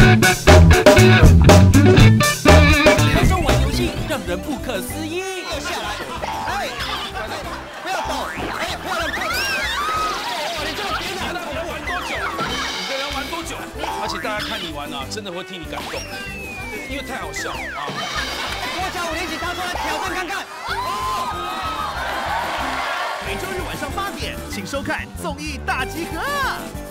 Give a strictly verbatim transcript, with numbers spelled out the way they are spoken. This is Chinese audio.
中玩游戏让人不可思议。 下来，哎，不要抖，哎，漂亮漂亮！哇，你这个别你能玩多久？你这能玩多久？而且大家看你玩啊，真的会替你感动，因为太好笑了啊！ 国家五年级拿出来挑战看看。 每周日晚上八点，请收看综艺大集合。